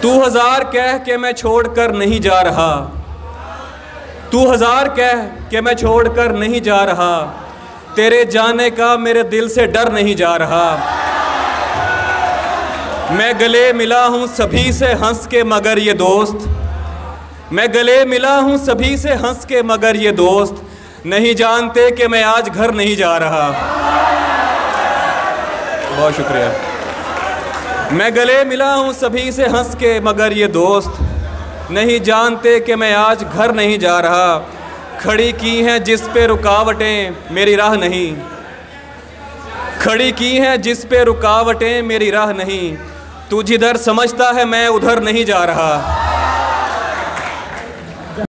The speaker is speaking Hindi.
तू हजार कह के मैं छोड़ कर नहीं जा रहा, तू हजार कह के मैं छोड़ कर नहीं जा रहा, तेरे जाने का मेरे दिल से डर नहीं जा रहा। मैं गले मिला हूँ सभी से हंस के मगर ये दोस्त, मैं गले मिला हूँ सभी से हंस के मगर ये दोस्त नहीं जानते कि मैं आज घर नहीं जा रहा। बहुत शुक्रिया। मैं गले मिला हूँ सभी से हंस के मगर ये दोस्त नहीं जानते कि मैं आज घर नहीं जा रहा। खड़ी की हैं जिस पे रुकावटें मेरी राह नहीं, खड़ी की हैं जिस पे रुकावटें मेरी राह नहीं, तू जिधर समझता है मैं उधर नहीं जा रहा।